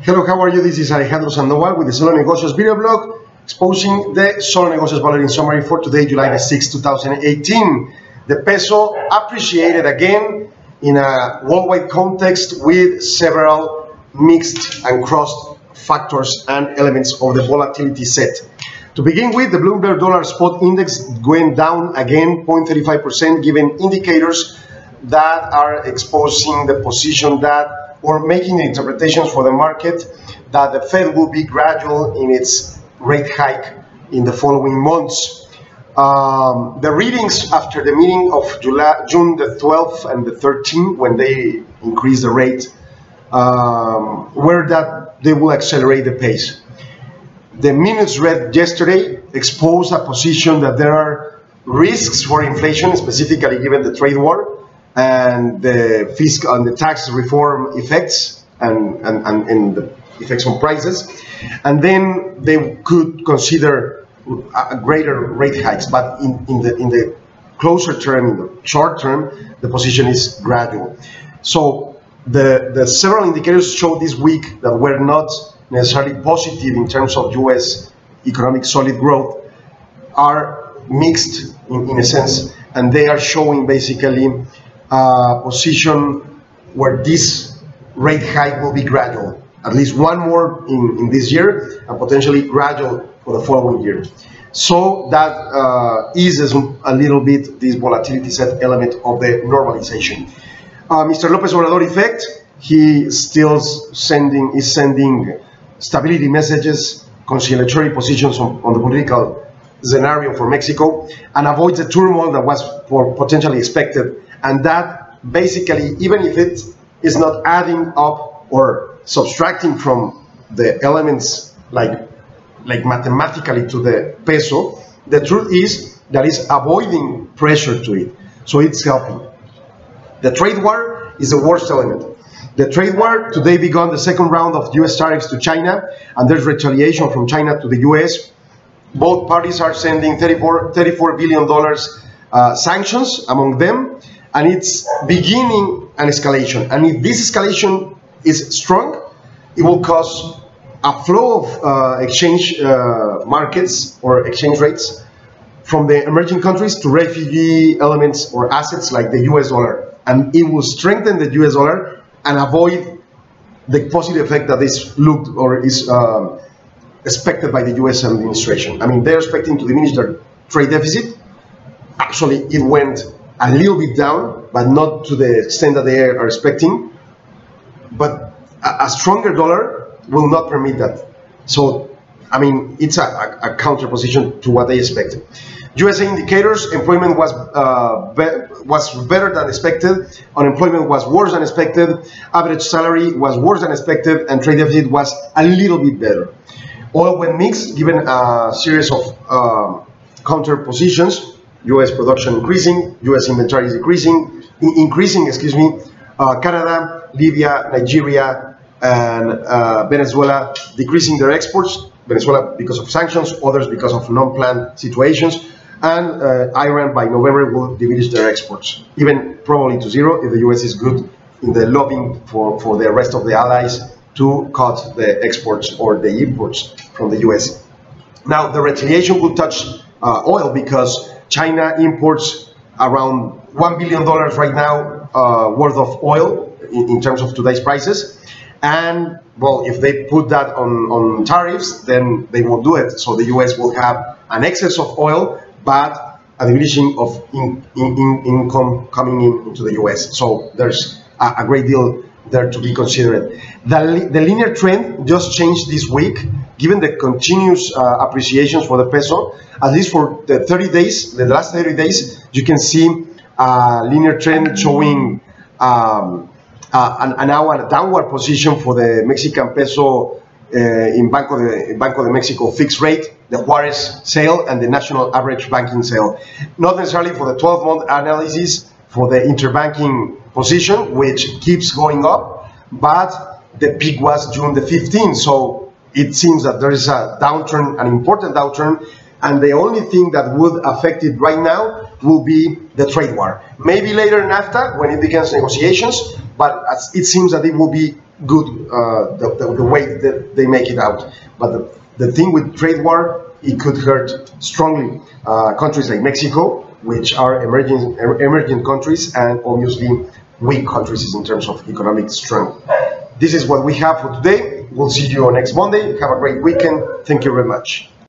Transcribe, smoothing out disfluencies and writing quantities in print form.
Hello, how are you? This is Alejandro Sandoval with the Solo Negocios video blog exposing the Solo Negocios Valoring Summary for today, July 6, 2018. The peso appreciated again in a worldwide context with several mixed and crossed factors and elements of the volatility set. To begin with, the Bloomberg Dollar Spot Index went down again 0.35%, given indicators that are exposing the position that, or making the interpretations for the market, that the Fed will be gradual in its rate hike in the following months. The readings after the meeting of June the 12th and the 13th, when they increased the rate, were that they will accelerate the pace. The minutes read yesterday exposed a position that there are risks for inflation, specifically given the trade war and the fiscal and the tax reform effects and the effects on prices, and then they could consider a greater rate hikes. But in the closer term, in the short term, the position is gradual. So the several indicators show this week that were not necessarily positive in terms of U.S. economic solid growth are mixed in a sense, and they are showing basically a position where this rate hike will be gradual, at least one more in this year, and potentially gradual for the following year. So that eases a little bit this volatility set element of the normalization. Mr. López Obrador effect, he still is sending stability messages, conciliatory positions on the political scenario for Mexico, and avoids the turmoil that was potentially expected. And that basically, even if it is not adding up or subtracting from the elements like mathematically to the peso, the truth is that it's avoiding pressure to it. So it's helping. The trade war is the worst element. The trade war today began the second round of US tariffs to China, and there's retaliation from China to the US. Both parties are sending $34 billion sanctions among them, and it's beginning an escalation. And if this escalation is strong, it will cause a flow of exchange markets or exchange rates from the emerging countries to refugee elements or assets like the US dollar. And it will strengthen the US dollar and avoid the positive effect that is looked or is expected by the US administration. I mean, they're expecting to diminish their trade deficit. Actually, it went a little bit down, but not to the extent that they are expecting. But a stronger dollar will not permit that. So, I mean, it's a counter position to what they expected. USA indicators: employment was better than expected, unemployment was worse than expected, average salary was worse than expected, and trade deficit was a little bit better. Oil went mixed, given a series of counter positions. U.S. production increasing, U.S. inventory is increasing, Canada, Libya, Nigeria, and Venezuela decreasing their exports. Venezuela because of sanctions, others because of non-planned situations, and Iran by November will diminish their exports, even probably to zero if the U.S. is good in the lobbying for the rest of the allies to cut the exports or the imports from the U.S. Now, the retaliation will touch oil because China imports around $1 billion right now worth of oil in terms of today's prices. And, well, if they put that on tariffs, then they won't do it. So the U.S. will have an excess of oil, but a diminishing of income coming into the U.S. So there's a great deal there to be considered. The linear trend just changed this week, given the continuous appreciations for the peso. At least for the 30 days, the last 30 days, you can see a linear trend showing now a downward position for the Mexican peso in Banco de Mexico fixed rate, the Juarez sale, and the national average banking sale. Not necessarily for the 12-month analysis for the interbanking position, which keeps going up, but the peak was June the 15th. So it seems that there is a downturn, an important downturn, and the only thing that would affect it right now will be the trade war. Maybe later NAFTA, when it begins negotiations, but it seems that it will be good the way that they make it out. But the thing with trade war, it could hurt strongly countries like Mexico, which are emerging countries, and obviously weak countries in terms of economic strength. This is what we have for today. We'll see you next Monday. Have a great weekend. Thank you very much.